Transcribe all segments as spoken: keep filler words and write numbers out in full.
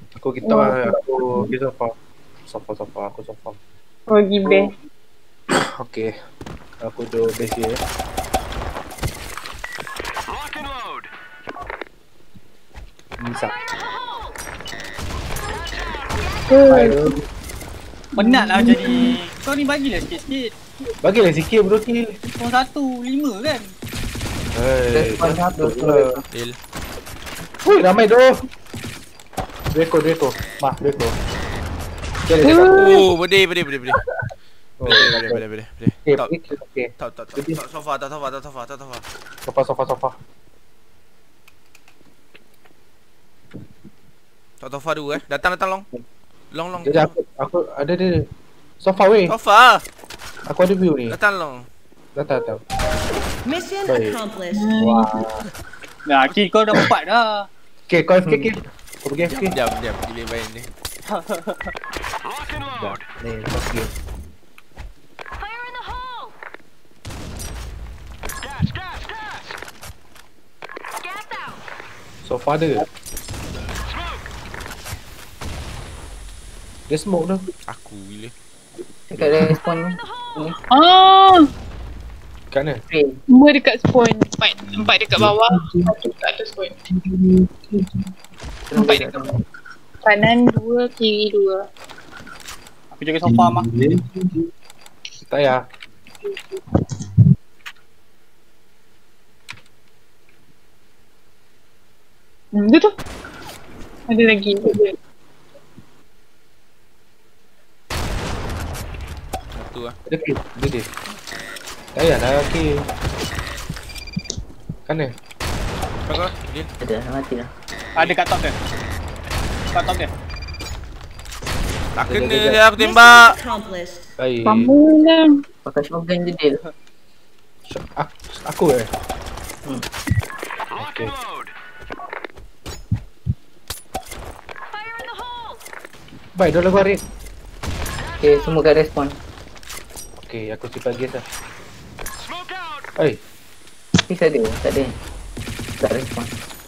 Aku kita lah, aku pergi sofa. Sofa, sofa, aku sofa. Oh, pergi base. Okay. Aku duduk base dia. Bisa. Uh, Penatlah jadi. Kau ni bagilah sikit-sikit. Bagilah sikit bro kill. Kau satu, lima kan? Hei, Depan satu lah. Deal. Ui, ramai tu. Deko, Deko. Mah, Deko. Okay, dia cakap. Oh, boleh, boleh, boleh, boleh. Oh, Boleh, boleh, boleh, boleh. boleh. Okay, Tak, okay, okay. tak, tak, tak, tak, sofa, tak sofa, tak sofa, tak sofa. Sofa, sofa, sofa. Tak sofa dulu eh. Datang, datang long. Long, long. Jadi aku, aku ada dia. Sofa weh. Sofa. Aku ada view ni. Datang long. Datang, datang. Mission Baik. accomplished. Wah. Nah, kill kau dah empat dah. Okay, kau F K kill. Kau pergi F K. Diam, diam, delay main ni. Dah. Ni, lepas game. Fire in the hole! Gas out! Sofa ada. Dia smoke tu. Aku bila. Dekat respon ni. ah, Kat mana? Free. semua dekat spawn. Empat, empat dekat bawah, satu dekat atas spawn. Empat dekat bawah. Kanan dua, kiri dua. Aku jaga sofa mah. Tak payah. Hmm, dia tu. Ada lagi. Satu lah. Ada kill. Ada dia. Tak payah lah kill. Kat mana? Kau kau, deal. Ada dah mati dah. Ada kat top dia. Kat top dia. Tak Dia, kena dia, dia. dia aku tembak. Accomplished. Baik. Sama lah. Pakai shotgun je deal. Aku, aku eh? Hmm. Okay. Fire in the hole! Baik, dah lagu Arif. Okay, semua kat respon. Okay, aku simpan gas lah. Hei, Fix ada? Tak ada. Tak respon.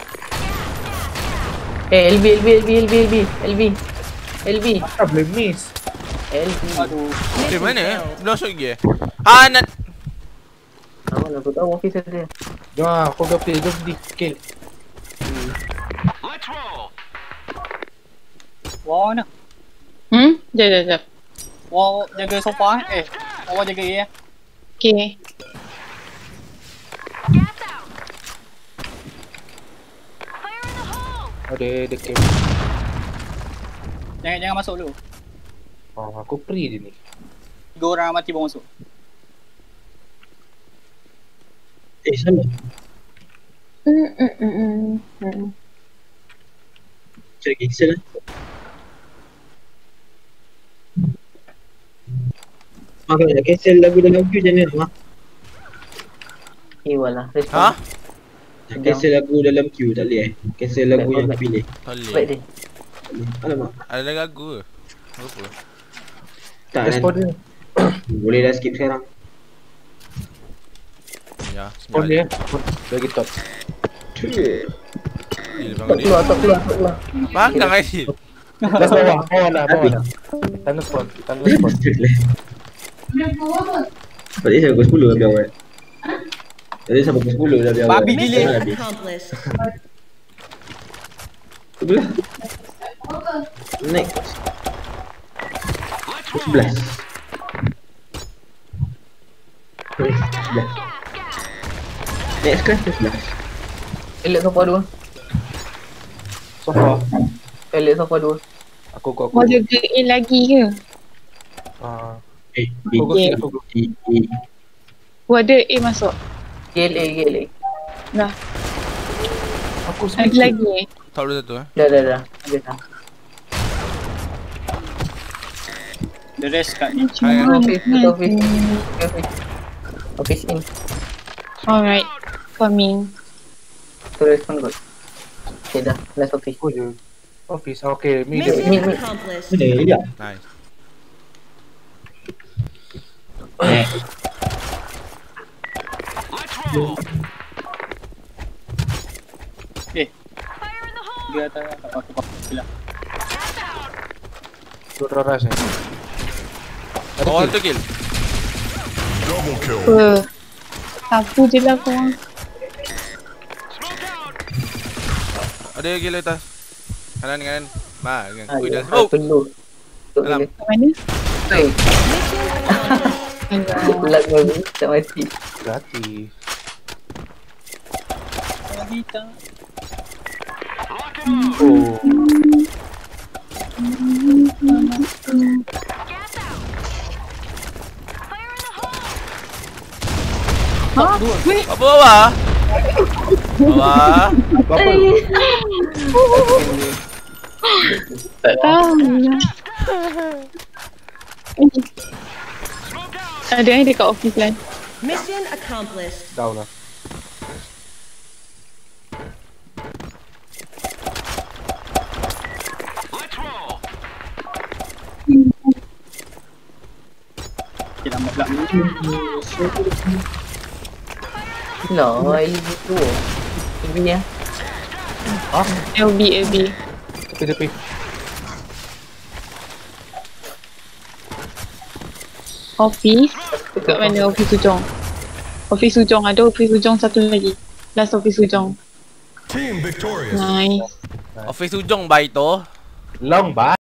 Eh, L B, L B, L B, L B, L B, L B. L B, tak boleh miss. L B. Aduh. Eh, mana eh? Belum masuk lagi eh? Ah, nak. Mana aku tahu office ada. Jom lah, aku dah play, jom pergi kill. Wah mana? Hmm? Jap, jap, jap. Wah jaga sofa eh. Eh, awak jaga A eh. Okay. Gas out! Fire in the hole! Ada, ada kill. Jangan jangan masuk dulu. Oh, aku free dia ni. Tiga orang mati baru masuk. Eh, sama. Hmm, hmm, hmm, hmm, hmm. Cari cancel lah. Mak kalau nak cancel lagu dalam queue macam mana? Mak? Eh, walah. Respon. Ha? Nak cancel lagu dalam queue tak boleh eh? Cancel lagu Baik, yang baik. aku pilih. Tak Baik boleh. dia. Alamak. Ada lagu ke? Apa? Tak Respon kan? dia. Boleh dah skip sekarang. Ya, Spawn dia. Lagi top. Deal Tak bangun dia. keluar, tak keluar, tak keluar. Panggang kan deal. Dah bawah, bawah lah, bawah lah. Tangga spawn, tangga spawn. Tadi saya pukul sepuluh lebih awal. Tadi sampai pukul sepuluh dah lebih awal. Babi gila. Dah habis. Accomplished. Sebelah. Next. Sebelas. Sebelas. Next kan sebelas. Elite sofa dua. Sofa. Elite sofa dua. Aku, aku, aku. Kau jaga A lagi ke? Ah, Eh, Aku go B. kill, aku go. E, E. Kau ada A masuk. G L A, G L A. Dah. Aku Ada speed. lagi eh? Tak boleh satu eh. Dah, dah, dah. Habis dah. The rest kat ni. Macam Hai, mana? Office, dekat office. Dekat office. Office in. Alright. Coming. Tu respon kot. Okay dah. Last office. Aku je. Office, okay. Mid, Mission mid. mid. accomplished. Mana dia? Nice. Eh, Fire in the hole! dia atas aku kau lah. Suruh rush ni. Ada Bawah kill. tu kill. Apa? Sapu je lah korang. Ada kill atas. Kanan kanan. Ma, dengan. Ah, Ui, ya. dah smoke. Perlu. Untuk Dalam. bila. Kat mana? Hey, Alah. lag baru. Tak mati. Gratis. Kita. Oh. Gas out. Fire in the hole. Ha? Weh, Apa bawah? Bawah. Apa? tak tahu lah. Ada yang dekat office lain. Mission accomplished. Down lah. Okay, lama pula. No, ini tu. Ini ya. L B, L B. Tepi tepi. Office. Dekat mana office Ujong? Office Ujong ada, office Ujong satu lagi. Last office Ujong. Team victorious. Nice. Office ujung baik tu. Long ba?